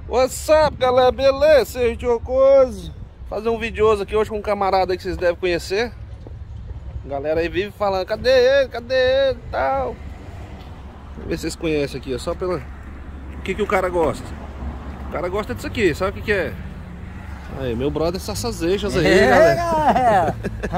What's up, galera? Beleza? Sergio Coisa. Fazer um videoso aqui hoje com um camarada aí que vocês devem conhecer. A galera aí vive falando, cadê ele e tal. Vamos ver se vocês conhecem aqui, ó, só pela... O que o cara gosta? O cara gosta disso aqui, sabe o que é? Aí, meu brother Sassazeixas aí, galera.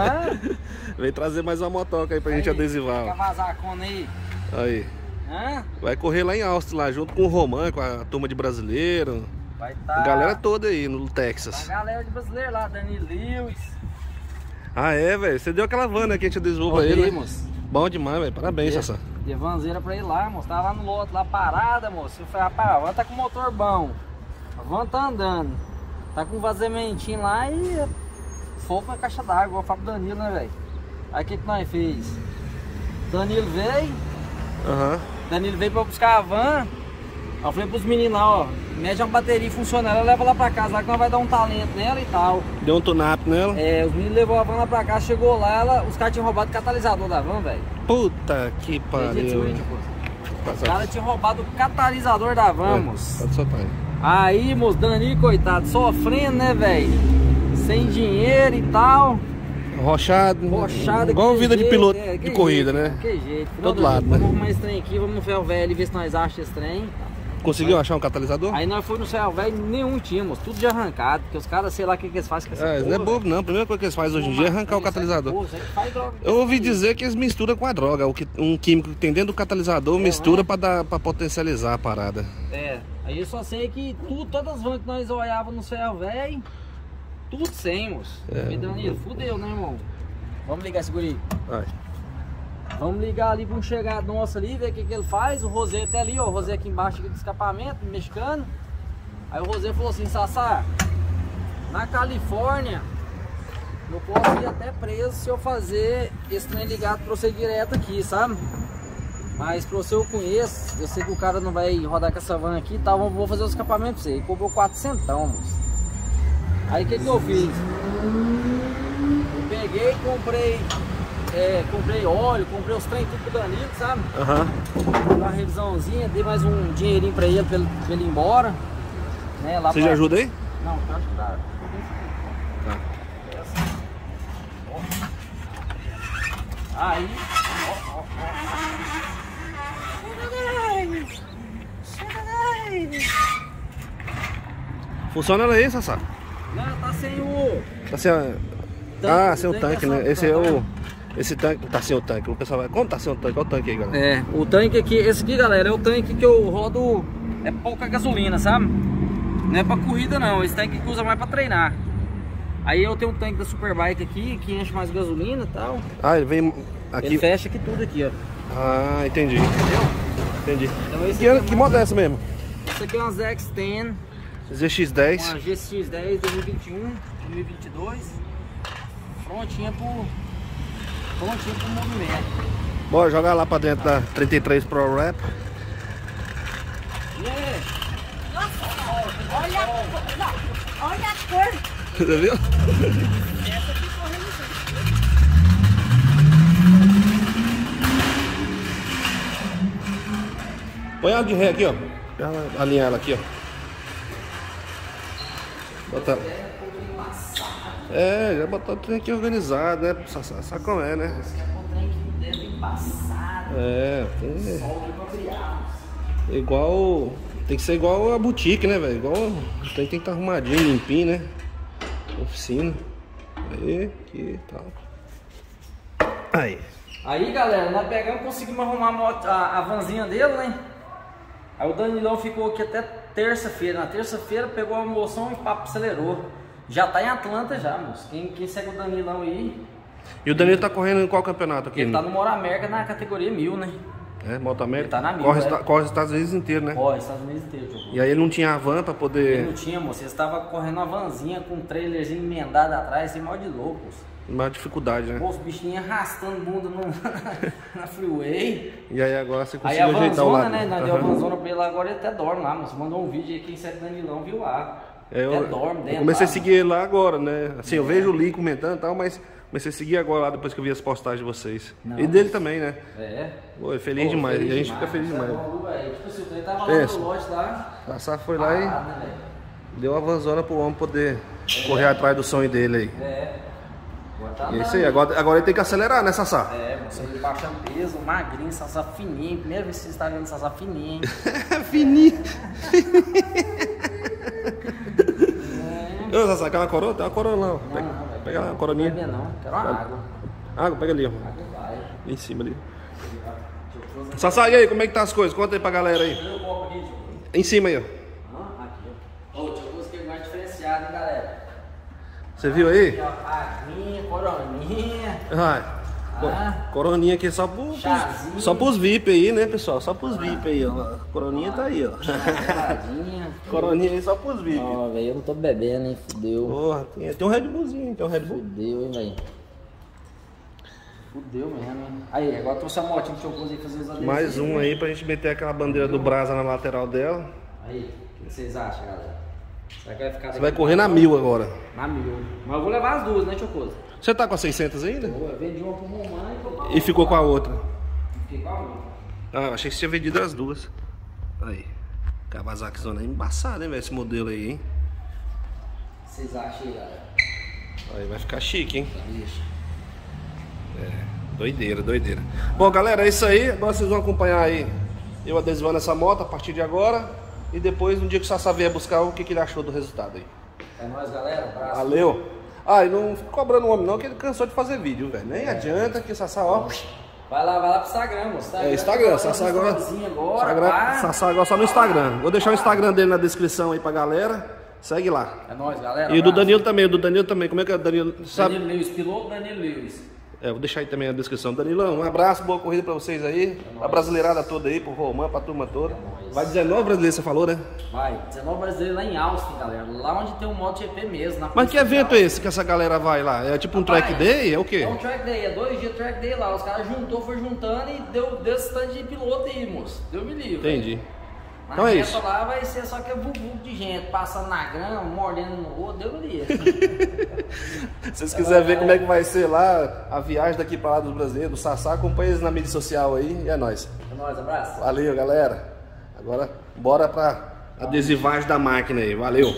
Vem trazer mais uma motoca aí pra gente adesivar. Quer vazar a cona aí? Aí. Hã? Vai correr lá em Austin, lá junto com o Roman, com a turma de brasileiro. Vai tá... A galera toda aí no Texas. A galera de brasileiro lá, Dani Lewis. Ah, é, velho? Você deu aquela van, né, que a gente adesivou pra ele, né? Bom demais, velho. Parabéns, Sassá. Dei vanzeira pra ele lá, moço. Tava lá no lote, lá parada, moço. Eu falei, rapaz, a van tá com motor bom. A van tá andando. Tá com um vazamentinho lá e fogo na caixa d'água, igual o Fábio Danilo, né, velho? Aí o que nós fez? Danilo veio. Danilo veio pra buscar a van. Eu falei pros meninos lá, ó, mede uma bateria funcionando, leva lá pra casa, lá que nós vai dar um talento nela e tal. Deu um tune-up nela? É, os meninos levou a van lá pra casa, chegou lá, os caras tinham roubado o catalisador da van, velho. Puta que pariu. Os caras tinham roubado o catalisador da van, moço. Pode soltar aí. Aí, moço, Danilo, coitado, sofrendo, né, velho? Sem dinheiro e tal. Rochado. Igual vida de piloto de corrida, né? Que jeito. Todo lado, né? Vamos arrumar esse trem aqui, vamos no ferro velho ver se nós achamos esse trem. Conseguiu achar um catalisador? Aí nós fomos no ferro velho, nenhum tínhamos, tudo de arrancado, porque os caras, sei lá o que eles fazem com essa porra. Não é bobo não, a primeira coisa que eles fazem hoje em dia é arrancar o catalisador. Eu ouvi dizer que eles misturam com a droga, um químico que tem dentro do catalisador mistura pra potencializar a parada. É, aí eu só sei que todas as vans que nós olhávamos no ferro velho, tudo sem, moço. E Danilo, fudeu, né, irmão? Vamos ligar esse guri. Vai. Vamos ligar ali para um chegado nosso ali, ver o que ele faz. O Rosé até ali, ó. O Rosé aqui embaixo aqui do escapamento, mexicano. Aí o Rosé falou assim, Sassá, na Califórnia eu posso ir até preso se eu fazer esse trem ligado pra você direto aqui, sabe? Mas pra você eu conheço, eu sei que o cara não vai rodar com essa van aqui e tal, vou fazer o escapamento pra você. Ele cobrou 400, moço. Aí o que eu fiz? Eu peguei e comprei óleo, comprei os trem tudo pro Danilo, sabe? Uma revisãozinha, dei mais um dinheirinho pra ele ir embora. Né, lá você já ajuda aí? Não, eu acho que dá. Aí, Funciona ela aí, Sassá? não, tá sem o... Tá sem sem o tanque, né? Esse é o... Esse tanque tá sem o tanque. O pessoal vai... Como tá sem o tanque? Olha o tanque aí, galera. É, o tanque aqui, esse aqui, galera, é o tanque que eu rodo, é pouca gasolina, sabe? Não é pra corrida não, esse tanque que usa mais pra treinar. Aí eu tenho um tanque da Superbike aqui, que enche mais gasolina e tal. Ah, ele vem aqui... Ele fecha aqui tudo aqui, ó. Ah, entendi. Entendeu? Entendi. Então, que modelo é essa mesmo? Essa aqui é uma ZX-10. ZX-10. Uma GX-10 2021, 2022. Prontinha pro movimento. Bora jogar lá pra dentro da 33 Pro Rap. Olha a cor. Você viu? Essa aqui correndo junto. Põe ela de ré aqui, ó. Alinhar ela aqui, ó. Bota. Já botou o trem aqui organizado, né? Sabe como é, né? Igual. Tem que ser igual a boutique, né, velho? Igual. O trem tem que estar arrumadinho, limpinho, né? Oficina. Aí, aqui e tal. Aí, galera, nós pegamos, conseguimos arrumar a vanzinha dele, né? Aí o Danilão ficou aqui até terça-feira. Na terça-feira pegou a moção e o papo acelerou. Já tá em Atlanta já, moço. Quem segue o Danilão aí... E o Danilo tá correndo em qual campeonato aqui? Ele tá no Moto América na categoria 1000, né? Moto América? Ele tá na 1000, corre os Estados Unidos inteiro, né? Corre os Estados Unidos inteiro. E aí ele não tinha a van pra poder... Ele não tinha, moço. Ele estava correndo uma vanzinha com um trailerzinho emendado atrás, sem mal de louco, moço. Uma dificuldade, né? Pô, os bichinhos arrastando bunda na freeway. E aí agora você Aí conseguiu a ajeitar o lado. vanzona, né? Nós deu a vanzona pra ele lá, agora ele até dorme lá, moço. Mandou um vídeo aí, quem segue o Danilão viu lá. Eu dorme dentro. comecei a seguir ele lá agora, né? Assim, eu vejo o Lee comentando e tal, mas Comecei a seguir agora lá depois que eu vi as postagens de vocês. Não, e dele também, né? É. Pô, é feliz demais. E a gente fica feliz demais. Tipo assim, o trem tava lá no lote lá. Sassá foi lá Parado, né, e deu uma vanzona pro homem poder correr atrás do sonho dele aí. Agora tá E é isso aí, agora ele tem que acelerar, né, Sassá? Você baixando peso, magrinho, Sassá fininho. Primeira vez que você está vendo Sassá fininho. Fininho. Ô, Sassá, quer uma coroa? Tem uma coroa lá. Ó. Pega lá uma coroninha. Não, não, quero uma água. Água, pega ali, ó. Água vai. Em cima ali. Sassá, e aí, como é que tá as coisas? Conta aí pra galera aí. Em cima aí, ó. Aqui, ó. Ô, tinha coisa que mais diferenciada, hein, galera? Você viu aí? Aguinha, coroninha. Coroninha aqui só pros VIP aí, né, pessoal? Só pros VIP aí, ó. Coroninha tá aí, ó. Coroninha aí só pros VIP. Ó, velho, eu não tô bebendo, hein? Fudeu. Porra, tem um Red Bullzinho, tem um Red Bull. Fudeu, hein, velho. Fudeu mesmo, hein? Aí, agora trouxe a motinha que eu usei fazer os adesivos. Mais um aí pra gente meter aquela bandeira do Brasa na lateral dela. Aí, o que vocês acham, galera? Será que vai ficar... Você vai correr na 1000 agora. Na 1000. Mas eu vou levar as duas, né, Chocoso? Você tá com a 600 ainda? Eu vendi uma pro Romano e ficou com a outra. Fiquei com a outra. Ah, achei que você tinha vendido as duas. Aí. Kawasaki Zona embaçada, hein, velho, esse modelo aí, hein? O que vocês acham aí, galera? Aí vai ficar chique, hein? Ixi. Doideira, doideira. Bom, galera, é isso aí. Agora vocês vão acompanhar aí eu adesivando essa moto a partir de agora. E depois, no dia que o Sassá vier buscar, o que ele achou do resultado aí. É nóis, galera. Abraço. Valeu. Ah, e não fica cobrando o homem não, que ele cansou de fazer vídeo, velho. Nem adianta que o Sassá, ó... Vai lá pro Instagram, moço. Instagram, Sassá agora. Sassá agora só no Instagram. Vou deixar o Instagram dele na descrição aí pra galera. Segue lá. É nóis, galera. E o do Danilo também, Como é que é o Danilo? Sabe? Danilo Lewis, piloto Danilo Lewis. Vou deixar aí também na descrição. Danilão, um abraço, boa corrida pra vocês aí. A brasileirada toda aí, pro Romã, pra turma toda. Vai 19 brasileiros, você falou, né? Vai, 19 brasileiros lá em Austin, galera. Lá onde tem um MotoGP mesmo. Na Mas que evento é esse que essa galera vai lá? É tipo um track day? É o quê? É um track day, é 2 dias de track day lá. Os caras foi juntando e deu esse tanto de piloto aí, moço. Deu me livre. Entendi. Na então é isso. Lá vai ser só que é bubu de gente, passando na grama, mordendo no outro, deu me livre. Se vocês quiserem ver como é que vai ser lá a viagem daqui pra lá dos brasileiros, do Sassá, acompanha eles na mídia social aí. E é nóis. É nóis, abraço. Valeu, galera. Agora, bora pra adesivagem da máquina aí. Valeu.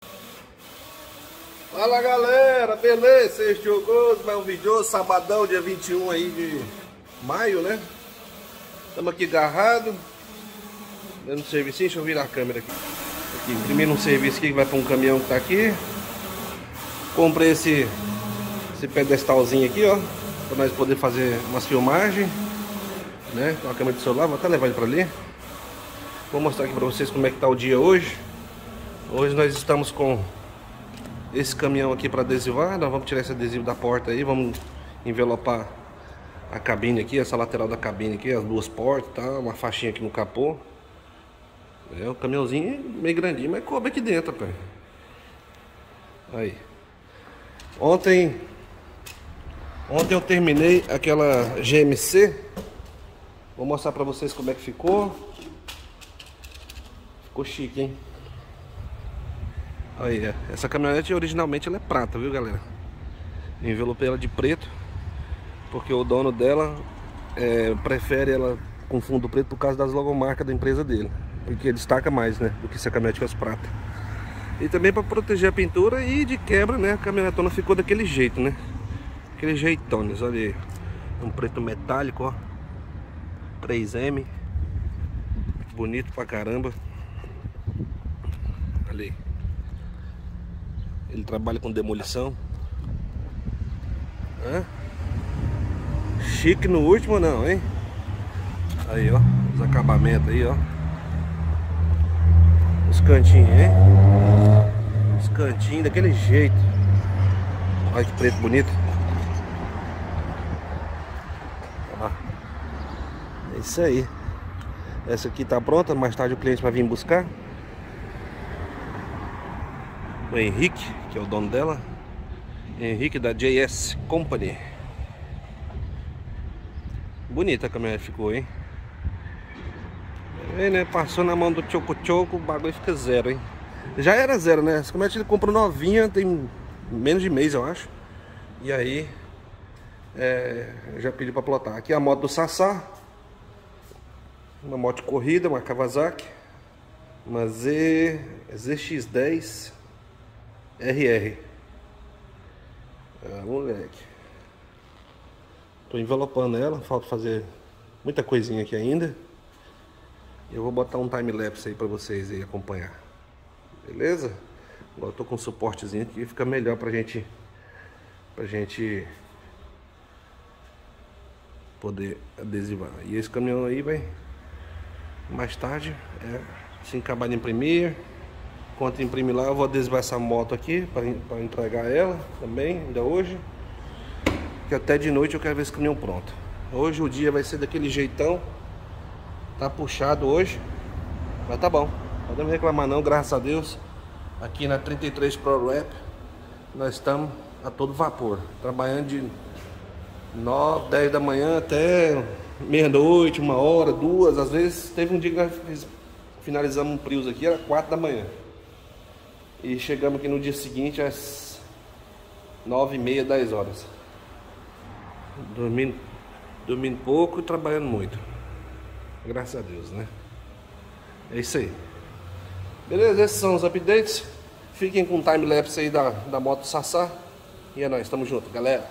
Fala, galera. Beleza? Vocês jogou mais um vídeo, sabadão, dia 21 aí de maio, né? Estamos aqui agarrados. Dando serviço, deixa eu virar a câmera aqui. Imprimindo um serviço aqui que vai para um caminhão que tá aqui. Comprei esse pedestalzinho aqui, ó, para nós poder fazer umas filmagens, né? Com a câmera de celular, vou até levar ele para ali. Vou mostrar aqui para vocês como é que tá o dia hoje. Hoje nós estamos com esse caminhão aqui para adesivar. Nós vamos tirar esse adesivo da porta aí, vamos envelopar a cabine aqui, essa lateral da cabine aqui, as duas portas, tá? Uma faixinha aqui no capô. É um caminhãozinho meio grandinho, mas coube aqui dentro, pai. Aí. Ontem eu terminei aquela GMC. Vou mostrar pra vocês como é que ficou. Ficou chique, hein? Aí, essa caminhonete originalmente ela é prata, viu, galera? Eu envelopei ela de preto, porque o dono dela prefere ela com fundo preto por causa das logomarcas da empresa dele. Porque destaca mais, né, do que se a caminhonete fosse prata. E também para proteger a pintura e de quebra, né, a caminhonetona ficou daquele jeito, né? Aquele jeitones, olha aí. Um preto metálico, ó. 3M. Bonito pra caramba. Ali. Ele trabalha com demolição. Chique no último não, hein? Aí, ó. Os acabamentos aí, ó. Os cantinhos, hein? Os cantinhos daquele jeito. Olha que preto bonito. Ó. É isso aí. Essa aqui tá pronta. Mais tarde o cliente vai vir buscar. O Henrique, que é o dono dela. Henrique da JS Company. Bonita a caminhonete ficou, hein? Né? Passou na mão do Choco, o bagulho fica zero, hein? Já era zero, né? Essa caminhonete ele comprou novinha, tem menos de mês, eu acho. E aí, já pedi para plotar. Aqui é a moto do Sassá. Uma moto de corrida, uma Kawasaki. Uma ZX10 RR. Moleque. Tô envelopando ela. Falta fazer muita coisinha aqui ainda. Eu vou botar um time-lapse aí pra vocês aí acompanhar. Beleza? Agora eu tô com um suportezinho aqui. Fica melhor pra gente poder adesivar. E esse caminhão aí vai mais tarde, se acabar de imprimir, enquanto imprimir lá eu vou adesivar essa moto aqui para entregar ela também, ainda hoje, que até de noite eu quero ver esse caminhão pronto. Hoje o dia vai ser daquele jeitão, tá puxado hoje, mas tá bom, não podemos reclamar não, graças a Deus. Aqui na 33 Pro Rap nós estamos a todo vapor, trabalhando de 9, 10 da manhã até meia-noite, 1 hora, 2. Às vezes teve um dia que nós finalizamos um Prius aqui, era 4 da manhã. E chegamos aqui no dia seguinte às 9h30, 10 horas. Dormindo pouco e trabalhando muito. Graças a Deus, né? É isso aí. Beleza, esses são os updates. Fiquem com o time-lapse aí da moto Sassá. E é nóis, tamo junto, galera.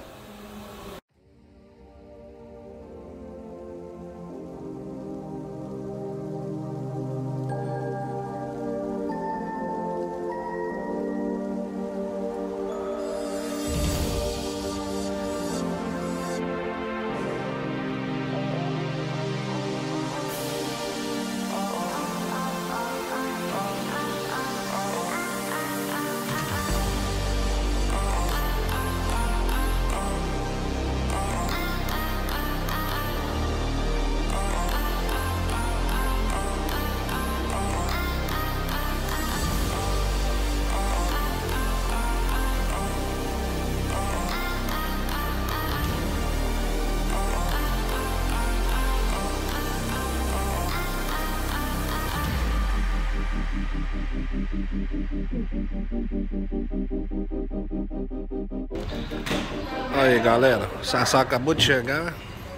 Aí galera, o Sassá acabou de chegar.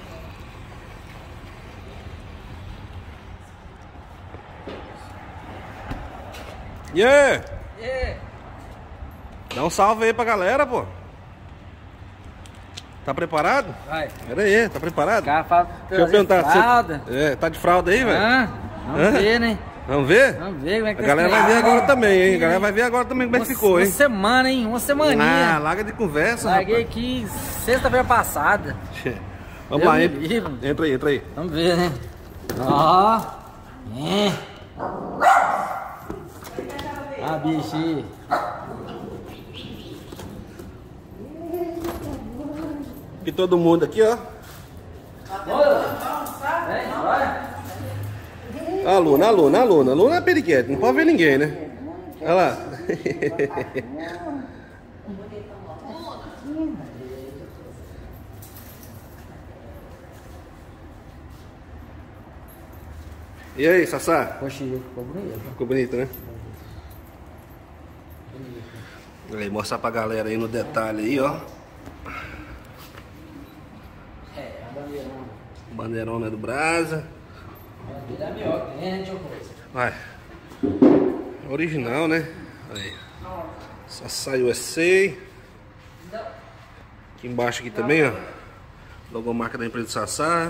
Yeah! Dá um salve aí pra galera, pô. Tá preparado? Vai. Pera aí, tá preparado? Deixa eu perguntar, fralda. Você tá de fralda aí, velho? Vamos ver, né? Vamos ver? Vamos ver como é que a galera vai ver agora também, hein? A galera vai ver agora também como é que ficou, hein? Uma semana, hein? Uma semaninha. Larga de conversa, Larguei rapaz. aqui sexta-feira passada. Vamos lá, entra aí. Vamos ver, né? Ó. Ah, bicho. E todo mundo aqui, ó. Vem, vai. Aluna é periquete, não pode ver ninguém, né? Olha lá. E aí, Sassá? Poxa, ficou bonito. Ficou bonito, né? Aí, mostrar pra galera aí no detalhe aí, ó. A bandeirona. Bandeirona do Brasa. Ele é melhor que tem, né, tio Coisa? Vai. Original, né? Aí. Sassá USA. Aqui embaixo aqui também, ó. Logomarca da empresa do Sassá.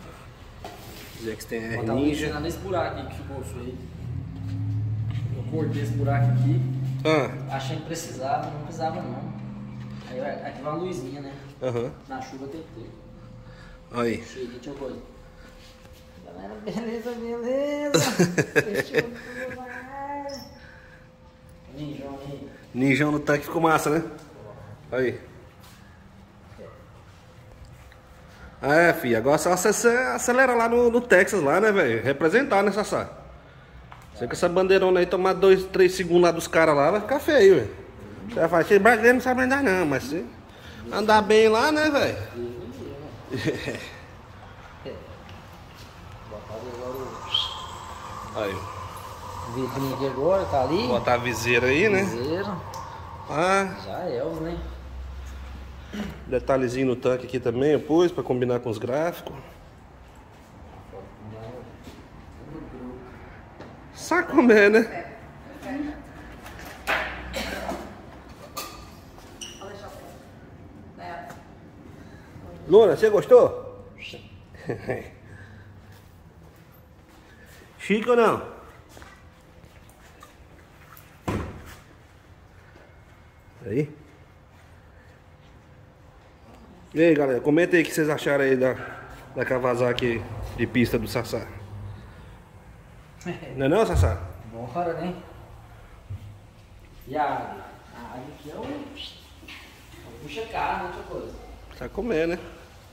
XTR Ninja. Nesse buraco aqui que ficou feio. Eu cortei esse buraco aqui. Achei que precisava, não precisava não. Aí aqui vai uma luzinha, né? Na chuva tem que ter. Aí. Cheirinho, tio Coisa. Galera, beleza. Ninjão aí. Ninjão no tanque ficou massa, né? Aí. Filho, agora só você acelera lá no Texas, lá, né, velho? Representar, né, Sassá? Você com essa bandeirona aí, tomar 2, 3 segundos lá dos caras lá, vai ficar feio, velho. Você vai falar, esse brasileiro não sabe andar não, mas se andar bem lá, né, velho? Aí. Vidrinho aqui agora, tá ali. Botar a viseira aí, né? Viseira. Ah. Já é, né? Detalhezinho no tanque aqui também eu pus pra combinar com os gráficos. Sabe comer, né? Luna, você gostou? Chique ou não? Aí. E aí, galera, comenta aí o que vocês acharam aí da Kawasaki de pista do Sassá. Não é não, Sassá? Bora, né? E a água aqui é um puxa carro, outra coisa. Tá comendo, né?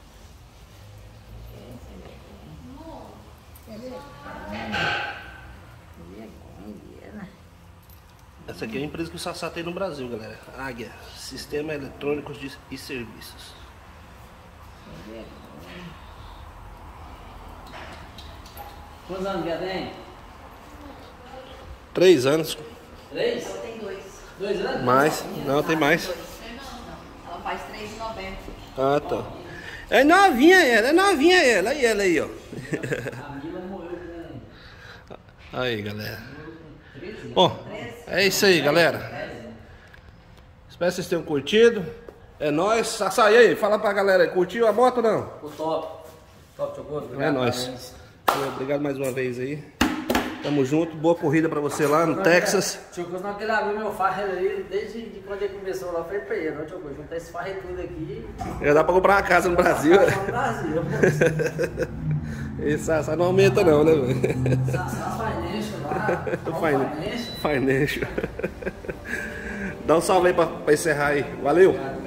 Essa aqui é a empresa que o Sassá tem no Brasil, galera. Águia, Sistema Eletrônicos e Serviços. Quantos anos já tem? 3 anos. 3? Ela tem 2. 2 anos? Mais? Não, tem mais. Não. Ela faz 3,90. Ah, tá. É novinha ela. Aí ela aí, ó. A Mila morreu, né? Aí, galera. Bom, é isso aí, galera. Espero que vocês tenham curtido. É nóis. Sassá, e aí? Fala pra galera aí. Curtiu a moto ou não? Ficou top. Top, Chocoso. É nóis. Obrigado mais uma vez aí. Tamo junto. Boa corrida pra você lá no Texas. Chocoso, não, que ele abriu meu farro aí, desde quando ele começou lá, eu falei pra ele, não, Chocoso, juntar esse farro tudo aqui. Já dá pra comprar uma casa no Brasil. No Brasil. Esse Sassá não aumenta não, né, velho? Sassá Financial lá. Financial. Dá um salve aí pra encerrar aí. Valeu!